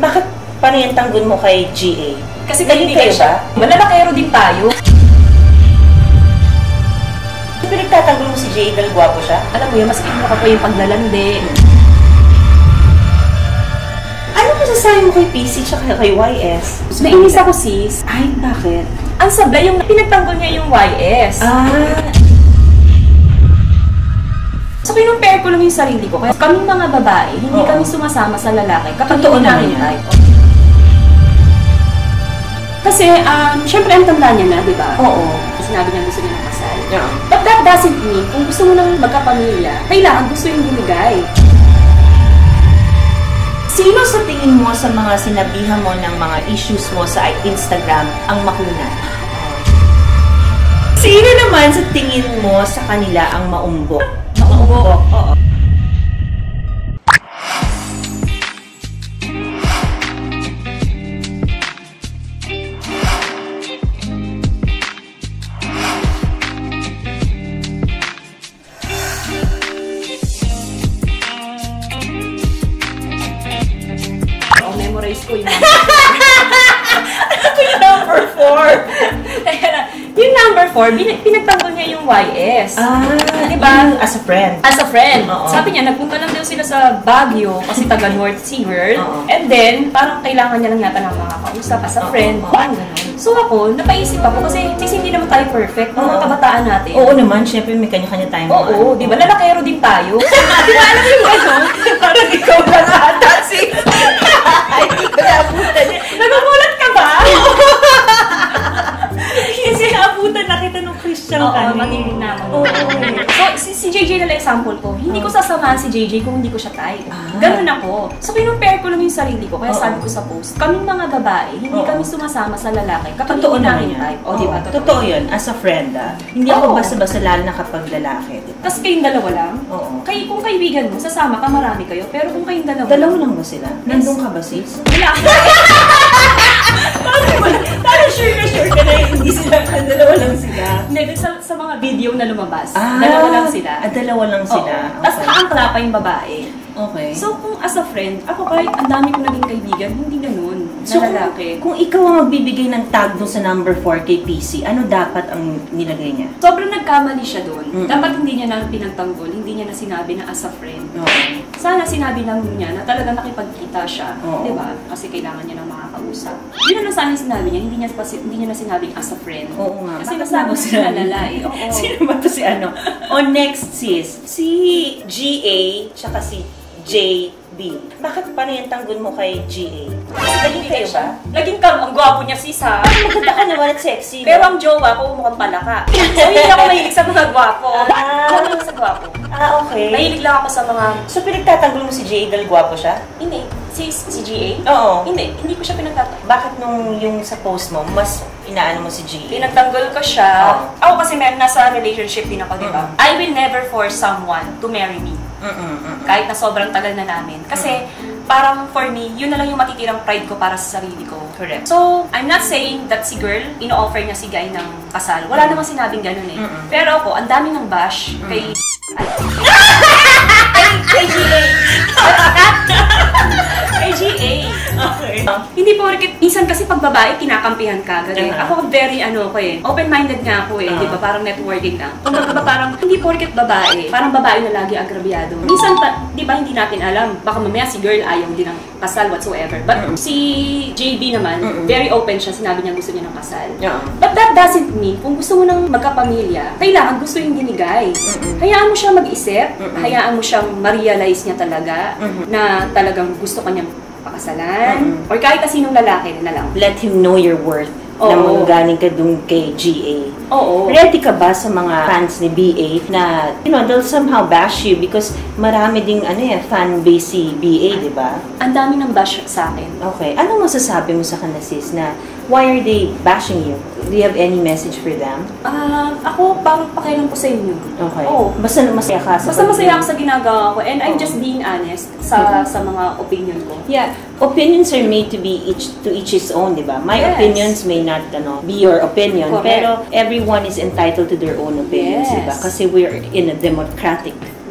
Bakit parang tanggol mo kay GA? Kasi kaibigan siya. Malalakero din tayo. Pinagtatanggol mo si GA dahil gwapo siya? Alam mo yun, mas ino ka po yung paglalandi. Ano masasabi mo kay PC tsaka kay YS? Nainis ako, sis. Ay, bakit? Ang sablay, yung pinagtanggol niya yung YS. So, kinumpare ko lang yung sarili ko. Kaya kaming mga babae, hindi kami sumasama sa lalaki kapag hindi namin type. Kasi, syempre, ang tanda niya na, di ba? Oo. Sinabi niya gusto niya ng kasal. Yeah. But that doesn't mean, kung gusto mo ng magkapamilya, kailangan gusto yung binigay. Sino sa tingin mo sa mga sinabihan mo ng mga issues mo sa Instagram ang makunat? Sino naman sa tingin mo sa kanila ang maumbok? Maumbok? Oo. Memorize ko yung number 4. Yung number 4, pinagtanggol niya yung YS. Diba? As a friend. As a friend. Sabi niya, nagpunta lang daw sila sa Baguio kasi taga North Sea girl. And then, parang kailangan niya lang yata ng mga kausap as a friend. So ako, napaisip ako kasi hindi naman tayo perfect. Mga kabataan natin. Oo naman, syempre may kanya-kanya tayong Oo, di ba? Lalakero din tayo. Di ba? Alam mo yung gano'n? Parang ikaw lang ata, sis. Ay, hindi ko naabutan. Nagumulat ka ba? Kasi naabutan na kita nung Christian ka. Oo, matinig naman. So, si JJ na example ko, hindi ko sasamahan si JJ kung hindi ko siya type. Ganun ako. So, kinumpare ko lang yung sarili ko. Kaya sabi ko sa post, kaming mga babae, hindi kami sumasama sa lalaki kapag hindi namin type. O, diba? Totoo yun. As a friend, Hindi ako basta-basta lalo na kapag lalaki. Tapos kayong dalawa lang? Oo. Kung kaibigan mo, sasama ka, marami kayo. Pero kung kayong dalawa... Dalawa lang ba sila? Nandun ka ba, sis? Wala. Parang sure ka na hindi sila. Dalawa lang sila. Hindi, sa mga video na lumabas. Dalawa lang sila. Dalawa lang sila. Tapos kaangkla pa yung babae. Okay. So, kung as a friend, ako kahit ang dami ko naging kaibigan, hindi ganun. So, lalaki. Kung ikaw ang magbibigay ng tag doon sa number 4 kay PC, ano dapat ang nilagay niya? Sobrang nagkamali siya doon. Dapat hindi niya na pinagtanggol, hindi niya na sinabi na as a friend. Sana sinabi lang niya na talaga nakipagkita siya. Diba? Kasi kailangan niya ng makakausap. Yun na lang sana yung sinabi niya, hindi niya na sinabing as a friend. Oo nga. Kasi nasama siya lalay. Sino ba ito si ano? O next sis, si GA tsaka si JB. Bakit pa rin tanggol mo kay GA? Naging kayo ba? Naging ang gwapo niya sis ha. Maganda ka naman at sexy. Pero ang jowa ko mukhang palaka. So hindi ako mahilig sa mga gwapo. Ako mahilig sa gwapo. Okay. Mahilig lang ako sa mga... So pinagtatanggol mo si GA dahil gwapo siya? Hindi. Si GA? Oo. Hindi ko siya pinagtatanggol. Bakit nung yung sa post mo, mas inaano mo si GA? Pinagtanggol ko siya. Ako kasi nasa relationship din ako, diba? I will never force someone to marry me. Kahit na sobrang tagal na namin. Kasi, parang for me, yun na lang yung matitirang pride ko para sa sarili ko. Correct. So, I'm not saying that si girl, ino-offer niya si guy ng kasal. Wala namang sinabing ganun eh. Pero ako, ang dami ng bash kay... kay GA. Kay GA. Okay. Hindi po, minsan kasi pag babae, kinakampihan ka. Ako very, open-minded nga ako eh. Di ba? Parang networking lang. Kung parang, hindi porket babae, parang babae na lagi agrabyado. Minsan, di ba, hindi natin alam. Baka mamaya si girl ayaw din ng kasal whatsoever. But si JB naman, very open siya. Sinabi niya gusto niya ng kasal. But that doesn't mean, kung gusto mo ng magkapamilya, kailangan gusto yung binigay. Hayaan mo siya mag-isip. Hayaan mo siyang ma-realize niya talaga na talagang gusto kanyang pakasalan. Or kahit na sinong lalaki na lang. Let him know your worth. Na magaling ka dun kay GA. Ready ka ba sa mga fans ni BA na, they'll somehow bash you because marami ding, fan base si BA, di ba? Ang dami ng bash sa akin. Okay. Anong masasabi mo sa kanila, sis, na why are they bashing you? Do you have any message for them? Ako, parang pakialam ko sa inyo. Okay. Basta masaya ka sa Basta masaya ako sa ginagawa ko. And I'm just being honest sa mga opinion ko. Yeah. Opinions are made to be to each his own, di ba? My opinions may not be your opinion. Correct. Pero everyone is entitled to their own opinions, di ba? Kasi we're in a democratic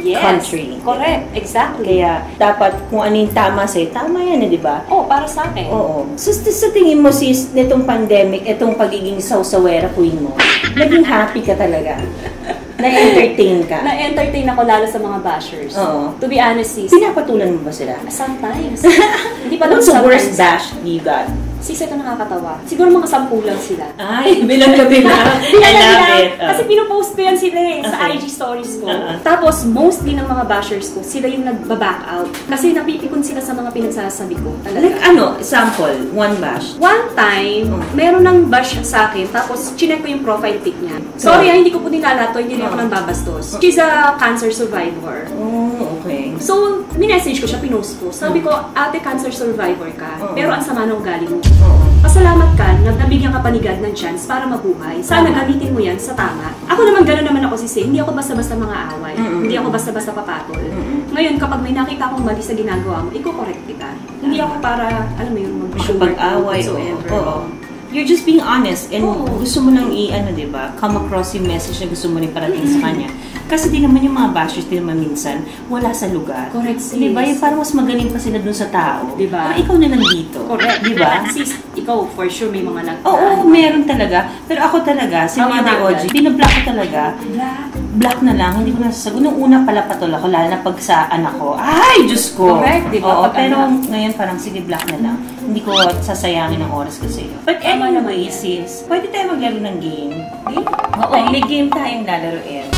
country. Correct. Exactly. Kaya dapat kung ano yung tama sa'yo, tama yan, di ba? Para sa akin. Oo. So, sa tingin mo, sis, nitong pandemic, itong pagiging sawsawera queen mo, naging happy ka talaga? Na-entertain ka? Na-entertain ako lalo sa mga bashers. Oo. To be honest, sis. Pinapatulan mo ba sila? Sometimes. Hindi pa lang What's the sometimes. worst bash you got? Sis, ito nakakatawa. Siguro mga 10 lang sila. Ay, bilang gabi na. I love it. Kasi pinopost ko yan sila sa IG stories ko. Tapos, mostly ng mga bashers ko, sila yung nagba-back out. Kasi napipikon sila sa mga pinagsasabi ko. Talaga. Like ano? Sample? One bash? One time, meron ng bash sa akin, tapos chinek ko yung profile pic niya. Sorry, hindi ko po nilalato, hindi rin ako nang babastos. She's a cancer survivor. Oh, okay. So, minessage ko siya, pinost ko. Sabi ko, ate, cancer survivor ka, pero ang sama ng ugali mo. Pasalamat ka na nabigyan ka panigad ng chance para mabuhay. Sana gamitin mo yan sa tama. Ako naman, gano'n naman ako si hindi ako basta-basta mga away. Hindi ako basta-basta papatol. Ngayon, kapag may nakita akong mali sa ginagawa mo, i-correct kita. Hindi ako para, alam mo yun, mag-away o you're just being honest and gusto mo nang diba, come across yung message na gusto mo rin parating sa kanya. Kasi di naman yung mga bashers, di naman minsan, wala sa lugar. Correct, sis. Diba? Yung parang mas magaling pa sila dun sa tao. Diba? Pero ikaw na nandito. Correct. Diba? Sis, ikaw, for sure, may mga Oo, meron talaga. Pero ako talaga, si Mother Oji, binablock ko talaga. Black na lang, hindi ko nasasagot. Nung una pala patol ako, lalo na pag sa anak ko. Ay, Diyos ko! Correct, diba? Oo, pero ngayon parang sige, black na lang. Hindi ko sasayangin ang oras ko sa'yo. But anyway, sis, pwede tayo maglaro ng game. Oo, may game tayong lalaroin.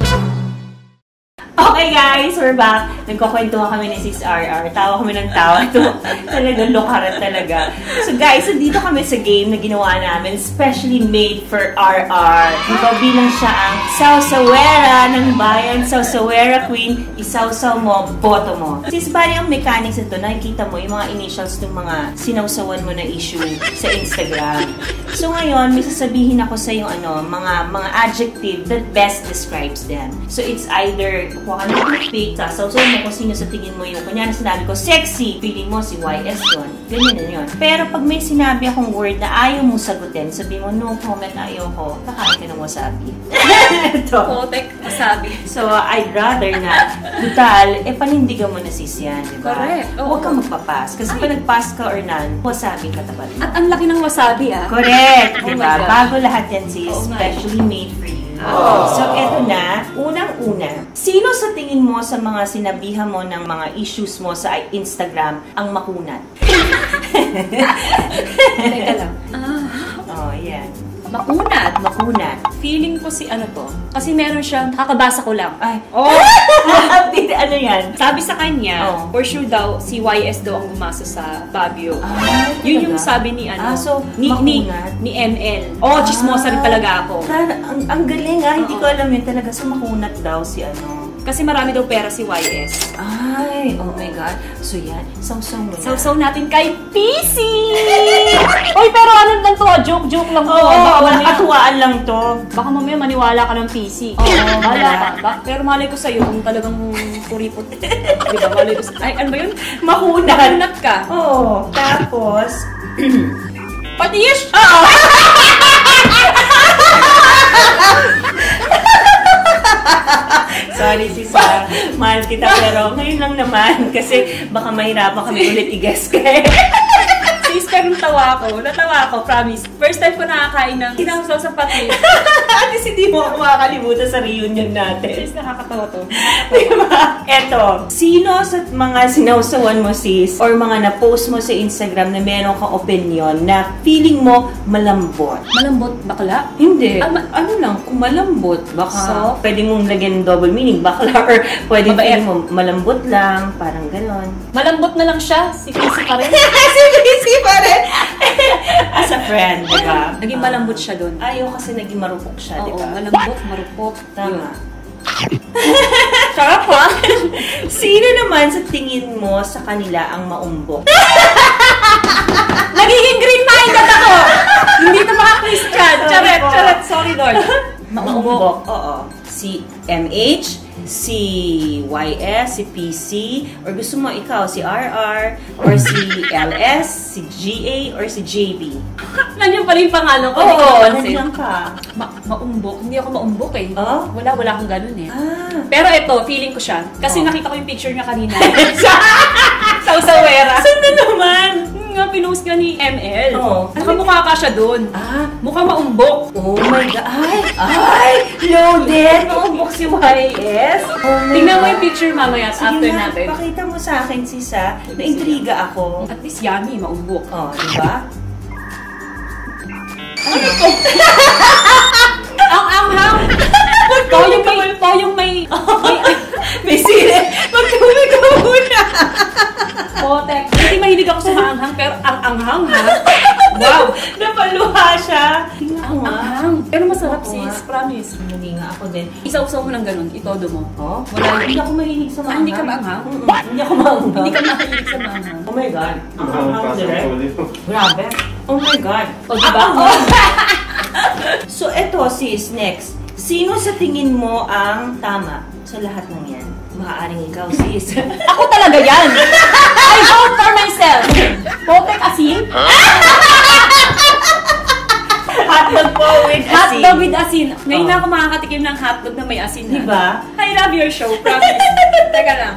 Okay guys, we're back. Nagkukwentuhan kami ni Sis RR. Tawa kami ng tawa. Talagang lukaran talaga. So guys, dito kami sa game na ginawa namin, specially made for RR. Ikaw bilang siya ang sawsawera ng bayan, sawsawera queen, isawsaw mo, boto mo. Sis, bali ang mechanics ito, nakikita mo yung mga initials ng mga sinawsawan mo na issue sa Instagram. So ngayon, may sasabihin ako sa yung mga adjective that best describes them. So it's either kuha ka ng pick, sasawsaw mo kung sino sa tingin mo yung, kunyari sinabi ko, sexy, feeling mo si YS yun. Ganyan na yun. Pero pag may sinabi akong word na ayaw mo sagutin, sabi mo, no comment, ayaw ko, kakain ka ng wasabi. Ito. Kotek, wasabi. So, I'd rather na, total, panindigan mo na sis yan, di ba? Correct. Huwag kang magpapas. Kasi pag nagpass ka or none, wasabi ka tapat. At ang laki ng wasabi, Correct, Oh di my ba? God. Bago lahat yan sis, specially made for you. So, eto na. Unang-una, sino sa tingin mo sa mga sinabihan mo ng mga issues mo sa Instagram ang makunat? Teka lang. Oh, yan. Makunat. Makunat. Feeling ko si to. Kasi meron siyang, kakabasa ko lang. Ay. Ano yan? Sabi sa kanya, for sure daw, si YS daw ang gumasa sa Baguio. Yun yung sabi ni so, ni ML. Chismosa rin talaga ako. Ang galing hindi ko alam yun talaga. So, makunat daw si Kasi marami daw pera si YS. Ay, oh my God. So yan, sawsaw mo na. Sawsaw natin kay PC! Oy, pero ano lang to? Joke lang to. Wala katuwaan lang to. Baka mamaya maniwala ka ng PC. Wala ka. Pero malay ko sa'yo kung talagang kuripot. Diba, malay ko sa'yo. Ay, ano ba yun? Makunat ka. Oo. Tapos, patish! sorry sis, mahal kita pero ngayon lang naman kasi baka mahirapan kami ulit i-guess ka. Sis, pero natawa ako, promise. First time ko nakakain ng sinawsaw sa patis. Kasi hindi mo ako makakalimutan sa reunion natin. Sis, nakakatawa to. Diba? Eto, sino sa mga sinawsawan mo sis or mga na-post mo sa Instagram na meron kang opinion na feeling mo malambot? Malambot bakla? Hindi. Ano lang, kung malambot, baka pwede mong lagyan ng double meaning, bakla, or pwede feeling mo malambot lang, parang ganon. Malambot na lang siya, si PC pa rin. Si PC pa rin! As a friend, diba? Naging malambot siya doon. Ayaw kasi naging marupok siya, diba? Oo, malambot, marupok. Tama. Sarap ha? Sino naman sa tingin mo sa kanila ang maumbok? Nagiging green-minded ako! Hindi ito mga Christian. Charet. Sorry, Lord. Maumbok. Oo. Si MH, si YS, si PC, or gusto mo ikaw si RR, or si LS, si GA, or si JB? Nandiyan pala yung pangalan ko. Oo, nandiyan ka. Maumbok. Hindi ako maumbok eh. Oh? Wala akong ganun eh. Ah. Pero ito, feeling ko siya. Kasi nakita ko yung picture niya kanina. Sa Usawera. Saan na naman? Nga, pinost ka ni ML. Oo. Nakamukha ka siya doon. Ah. Mukhang maumbok. Oh my God. Ay! Loaded! Maumbok si YS. Oh my Tingnan mo God. yung picture mamaya Sige after nga, natin. pakita mo sa akin, Sisa. Na-intriga ako. At least yummy, maumbok. Oh, di ba? Ano to? Ang anghang! Toyong may... May sili. Magtubig ka muna. Potek. Hindi mahilig ako sa maanghang, pero ang anghang ha? Wow! Napaluha siya. Tingnan Ang ko nga. anghang. Pero masarap Oo sis, nga. promise. Hindi nga ako din. Isaw-saw mo lang ganun, itodo mo. Oh, wala. Hindi ako mahilig sa maanghang. Hindi ka maanghang? Hindi ako maanghang. Hindi ka mahilig sa maanghang. Oh my God. Ang anghang direct. Grabe. Oh my God. O diba? So, eto sis, next. Sino sa tingin mo ang tama sa lahat ng yan? Maaaring ikaw, sis. Ako talaga yan! I vote for myself! Potek asin? Hotdog po with asin. Hotdog with asin. Ngayon na ako makakatikim ng hotdog na may asin na. Diba? I love your show, promise. Teka lang.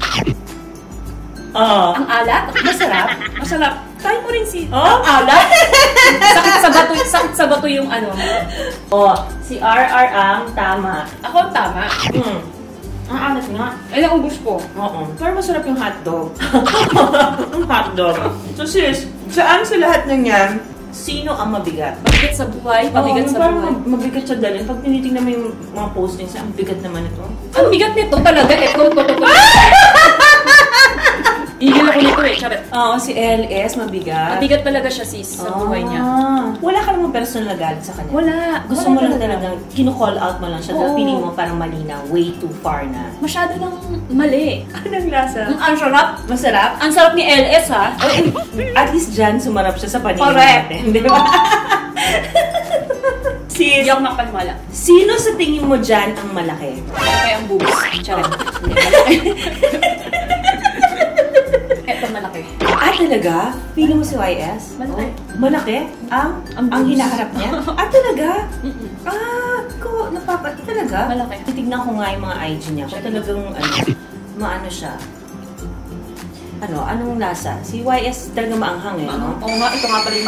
Oh. Ang alat? Masarap? Masarap. Try mo rin si... Oh? Ang alat? Sakit sa bato yung ano. Oh, si RR ang tama. Ako tama. Ang alat nga. Ay, naubos ko. Oo. Pero masarap yung hotdog. Ang hotdog. So sis, saan sa lahat ng yan, sino ang mabigat? Mabigat sa buhay, mabigat sa parang buhay. mabigat siya dalhin. Pag tinitingnan mo yung mga postings, ang bigat naman ito. Ang bigat nito talaga. Ito. Igil ako nito eh, charot. Oo, si LS, mabigat. Mabigat talaga siya sis sa buhay niya. Wala ka namang personal na galit sa kanya? Wala. Gusto Wala mo lang talaga. talagang kinu-call out mo lang siya dahil Oo. feeling mo parang mali na, way too far na. Masyado nang mali. Anong lasa? Ang sarap. Masarap? Ang sarap ni LS ha. At least dyan, sumarap siya sa paningin Correct. natin. Di ba? Sis, Hindi ako makapaniwala. sino sa tingin mo dyan ang malaki? Kaya ang boobs. Charot. Ito malaki. Ah, talaga? Feeling mo si YS? Malaki. Oh, malaki? Ang boobs. hinaharap niya? Ah, talaga? Mm-mm. Talaga? Malaki. Titignan ko nga yung mga IG niya. Kung talagang, maano siya. Anong lasa? Si YS talaga maanghang eh, no? Oo nga, ito nga pala yung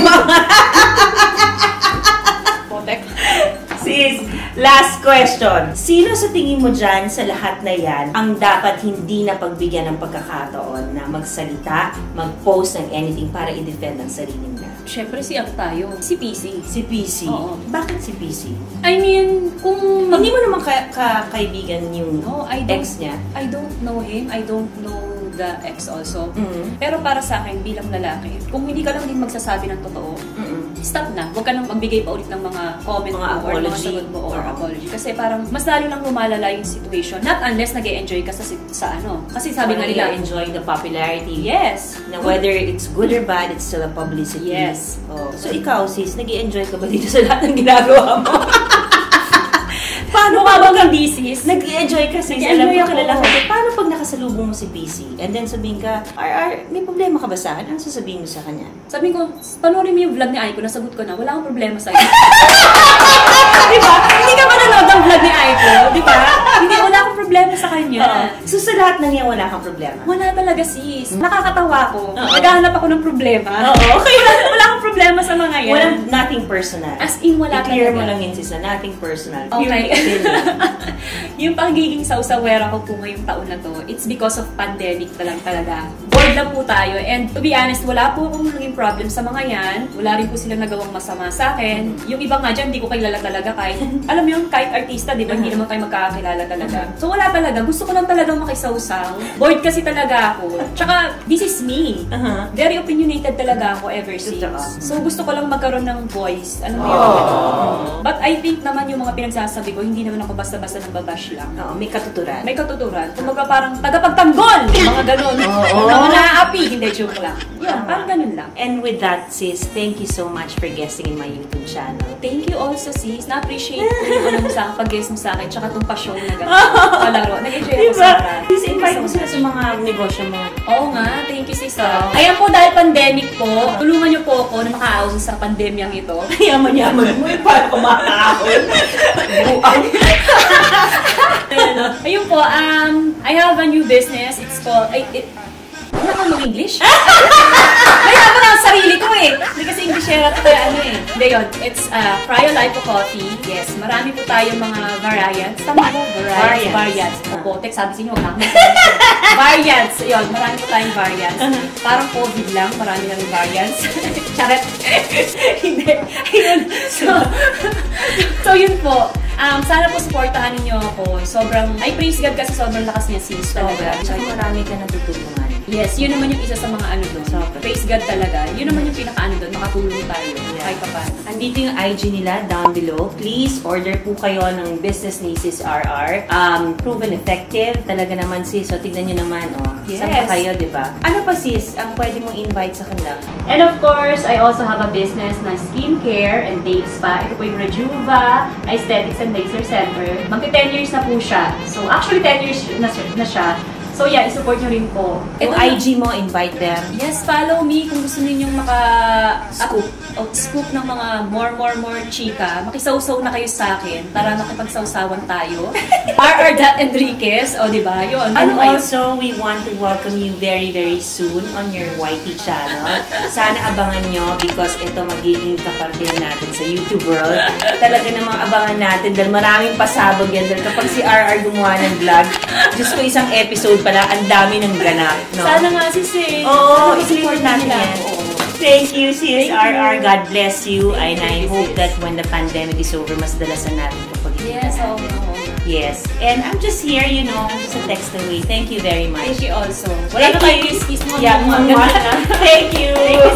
Potek. Sis, last question. Sino sa tingin mo dyan sa lahat na yan ang dapat hindi na pagbigyan ng pagkakataon na magsalita, mag-post ng anything para i-defend ang sarili nila? Siyempre si ano tayo? Si PC. Si PC. Oo. Bakit si PC? I mean, kung... Hindi mo naman kaibigan yung No, I don't, ex niya? I don't know him. I don't know the ex also. Mm. Pero para sa akin, bilang lalaki, kung hindi ka lang din magsasabi ng totoo, stop na. Huwag ka nang magbigay pa ulit ng mga comment Mga mo or mga apology. sagot mo or Oo. apology. Kasi parang mas lalo lang lumalala yung situation. Not unless nag-e-enjoy ka sa ano. Kasi sabi nga nila, enjoy the popularity. yes. Na whether it's good or bad, it's still a publicity. Yes. Oh. So ikaw, sis, nag-i-enjoy ka ba dito sa lahat ng ginagawa mo? Paano Mukha bang hindi sis? Nag-i-enjoy ka, sis? Nag-i-enjoy Alam mo, ako. kilala ka. Paano pag nakasalubong mo si PC? And then sabihin ka, may problema ka ba sa akin? Ano sasabihin mo sa kanya? Sabi ko, panoorin mo yung vlog ni Aiko, nasagot ko na, wala akong problema sa'yo. Diba? Hindi ka manonood ng vlog ni Aiko, diba? Hindi, wala akong problema sa kanya. So sa lahat ng yan, wala kang problema? Wala talaga sis. Nakakatawa ko. Oo. Naghahanap ako ng problema. Oo. Wala akong problema sa mga yan. Walang nothing personal. As in, wala I-clear talaga. mo lang yun, sis, na nothing personal. Okay. Pure opinion. Yung pagiging sausawera ko po ngayong taon na to, it's because of pandemic na lang talaga. Bored lang po tayo. And to be honest, wala po akong naging problem sa mga yan. Wala rin po silang nagawang masama sa akin. Yung iba nga dyan, hindi ko kilala talaga kahit, alam mo yung kahit artista, di ba? Hindi naman tayo magkakakilala talaga. So wala talaga. Gusto ko lang talagang makisawsaw. Bored kasi talaga ako. Tsaka, this is me. Very opinionated talaga ako ever since. Totoo. So gusto ko lang magkaroon ng voice. Ano mo yun? But I think naman yung mga pinagsasabi ko, hindi naman ako basta-basta nagbabash lang. May katuturan. May katuturan. Kumbaga parang tagapagtanggol! Mga ganun. Mga naaapi. Hindi, joke lang. Yun, parang ganun lang. And with that, sis, thank you so much for guesting in my YouTube channel. Thank you also, sis. Na-appreciate ko yung pag-guest mo sa akin, tsaka itong pasyon na gano'n. Palaro. Nag-enjoy ako sa akin. Sis, invite mo sila sa mga negosyo mo. Oo nga. Thank you, sis. Ayan po, dahil pandemic po, tulungan niyo po ako na makaawas sa pandemyang ito. Yaman-yaman mo yung parang kumakaahon. Ayun po, I have a new business. It's called, ano ka mo English? Kaya ako na ang sarili ko eh. Hindi kasi Englishera ito kaya ano eh. Hindi yun. It's Cryo Lipo Coffee. Yes, marami po tayong mga variants. Tama po? Variants. Opo, sabi sa inyo, wala akong variants. Yun, marami po tayong variants. Parang COVID lang, marami na rin variants. Charet. Hindi. Ayun. So yun po. Sana po supportahan ninyo ako. Sobrang, I praise God kasi sobrang lakas niya sis talaga. Tsaka marami ka natutulungan. Yes, yun naman yung isa sa mga ano doon. So, praise God talaga. Yun naman yung pinaka-ano doon, makatulong tayo. Kahit pa paano. Andito yung IG nila down below. Please, order po kayo ng business ni Sis RR. Proven effective. Talaga naman sis. So, tignan nyo naman. Saan pa kayo, di ba? Ano pa sis ang pwede mong invite sa kanila? And of course, I also have a business na skincare and day spa. Ito po yung Rejuva Aesthetics and Laser Center. Magti 10 years na po siya. So, actually 10 years na siya. So yeah, i-support nyo rin po. Yung IG mo, invite them. Yes, follow me kung gusto ninyong scoop ng mga more chika. Makisawsaw na kayo sa akin para makipagsawsawan tayo. RR Enriquez, diba? Yun. And also, we want to welcome you very, very soon on your YT channel. Sana abangan nyo because ito magiging kaparte natin sa YouTube world. Talaga namang abangan natin dahil maraming pasabog yan. Dahil kapag si RR gumawa ng vlog, just ko isang episode pala, ang dami ng ganap. No? Sana nga sis eh. I-support natin yan. Thank you, sis RR. God bless you. And I hope that when the pandemic is over, mas dalasan natin kapag yes, Yes. And I'm just here, I'm just a text away. Thank you very much. Thank you also. Wala na kayo kiss-kiss mo. Yeah, Thank you.